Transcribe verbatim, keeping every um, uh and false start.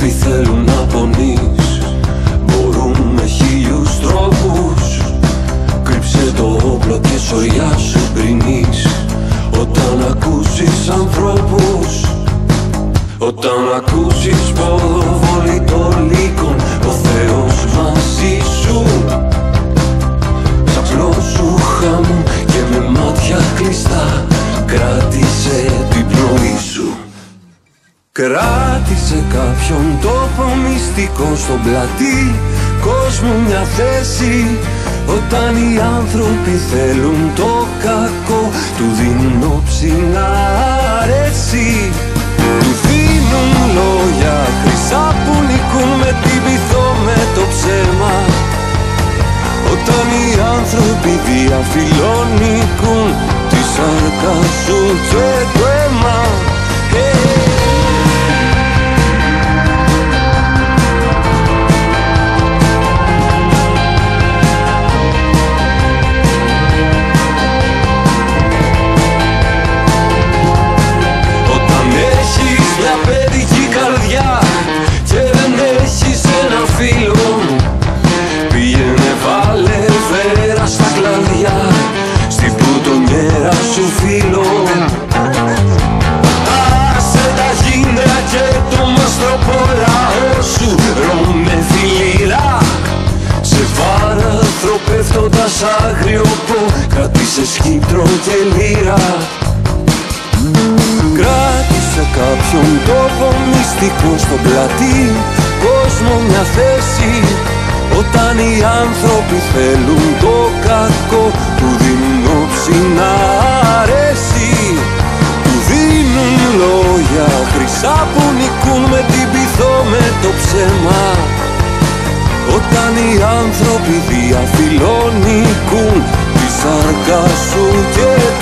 άνθρωποι θέλουν να πονείς. Μπορούν με χίλιους τρόπους. Κρύψε το όπλο και σωριά σου πρινείς. Όταν ακούσεις ανθρώπους, όταν ακούσεις ποδοβολή των λύκων, ο Θεός μαζί σου. Ξαπλώσου χάμου και με μάτια κλειστά κράτησε την πνοή σου. Κράτησε κάποιον τόπο μυστικό στον πλατή κόσμο μια θέση. Όταν οι άνθρωποι θέλουν το κακό, του δίνουν όψη να αρέσει. Του δίνουν λόγια χρυσά που νικούν με την πειθό, με το ψέμα. Όταν οι άνθρωποι διαφιλονικούν τη σάρκα σου και το αίμα. Hey. Μια παιδική καρδιά και δεν έχεις ένα φίλο, πήγαινε βάλε βέρα στα κλαδιά στην πουτονιέρα σου φίλο. Άσε τα γύντρα και το μαστροπολάο σου, ρώμε φιλίρα. Σε βάραθρο πέφτοντας άγριο-πω, κράτησε σκύπτρο και λύρα. Κράτησε κάποιον τόπο μυστικό στον πλατή κόσμο μια θέση. Όταν οι άνθρωποι θέλουν το κακό, του δίνουν όψη να αρέσει. Του δίνουν λόγια χρυσά που νικούν με την πειθό, με το ψέμα. Όταν οι άνθρωποι διαφιλονικούν τη σάρκα σου και